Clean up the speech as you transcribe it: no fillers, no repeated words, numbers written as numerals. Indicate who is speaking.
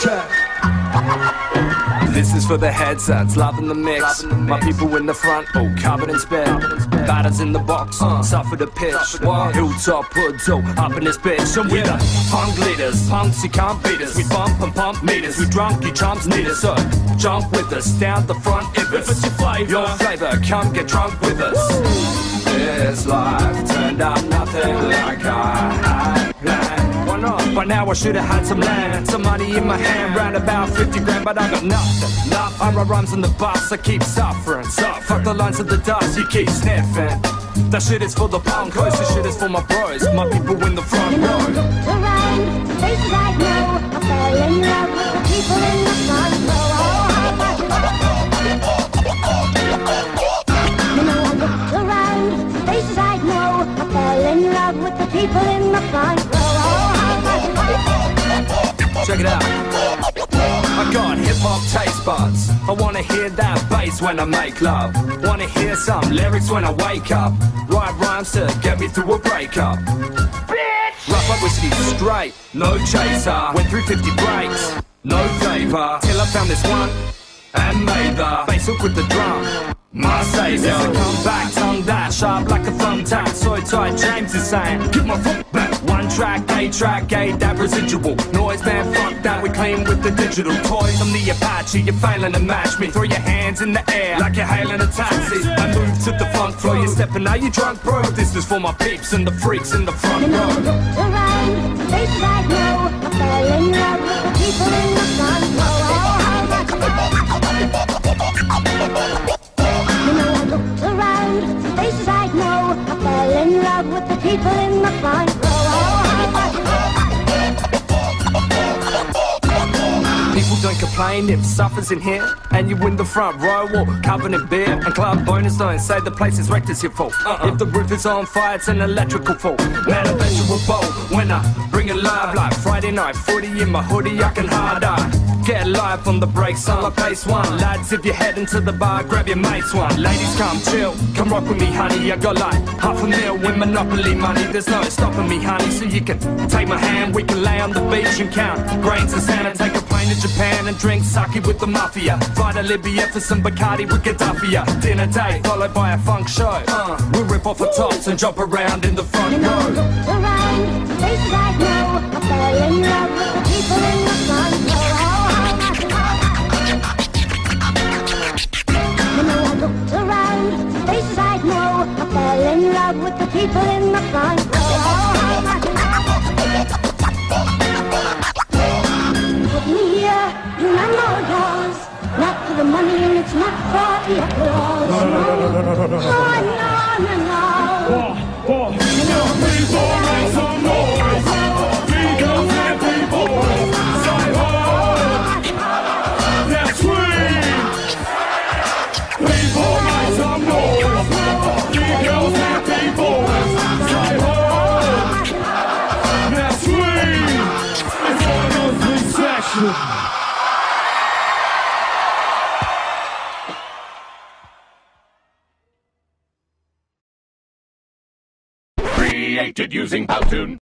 Speaker 1: check.
Speaker 2: This is for the headsets, loving the mix. My people in the front, oh, covered in spit. Batters in the box, suffer the pitch. Hilltop Hoods, oh, up in this bitch. And we're the punk leaders, punks, you can't beat us. We bump and pump meters, we drunk, you chumps need us. So jump with us, down the front if it's your flavor, come get drunk with us. This life turned out nothing like I had planned. Why not? By now I should have had some land, some money in my hand, round about 50 grand, but I got nothing. I write rhymes on the bus, I keep suffering. Fuck the lines of the dust, you keep sniffing. That shit is for the punkos, this shit is for my bros, my people in the front row.
Speaker 3: Around, faces I know, I fell in love with the people in the front row. You know I looked around, faces I know, I fell in love with the people in the front row.
Speaker 2: Check it out. I got hip-hop taste buds. I wanna hear that bass when I make love. Wanna hear some lyrics when I wake up. Write rhymes to get me through a breakup. Bitch! Rough like whiskey straight, no chaser. Went through 50 breaks, no flavor. Till I found this one and made the bass hook with the drum. My savior. Come back, tongue that sharp like a thumbtack. So tight, James is saying, get my foot back. One track, that residual noise, man, fuck that, we clean with the digital toys. I'm the Apache, you're failing to match me. Throw your hands in the air like you're hailing a taxi. I move to the front floor, you're stepping out, you drunk, bro. This is for my peeps and the freaks in the front row.
Speaker 3: You know I looked around, faces I know, I fell in love with the people in the front row. You know I looked around, faces I know, I fell in love with the people in the front row.
Speaker 2: People don't complain if suffers in here and you in the front row or covered in beer. And club bonus don't say the place is wrecked, it's your fault. If the roof is on fire, it's an electrical fault. Man, I bet you a bowl when I bring it live like Friday night footy in my hoodie, I can hard eye. Get live on the brakes on my pace one. Lads, if you're heading to the bar, grab your mates one. Ladies, come chill, come rock with me, honey. I got like $500,000 with Monopoly money. There's no stopping me, honey, so you can take my hand. We can lay on the beach and count grains of sand and take a plane to Japan and drink sake with the mafia. Fly to Libya for some Bacardi with Gaddafi. Dinner date followed by a funk show. We'll rip off the tops and jump around in the front row.
Speaker 3: You know I looked around, faces I know, I fell in love with the people in the front row. You know I looked around, faces I know, I fell in love with the people in the front row. Put me here in my motorhouse, not for the money and it's not for the applause. Oh, no.
Speaker 1: You know, people make some noise. Because and people say, oh, that's sweet. People make some noise. Because and people say, oh, that's sweet. It's one of those sections.
Speaker 4: Created using Powtoon.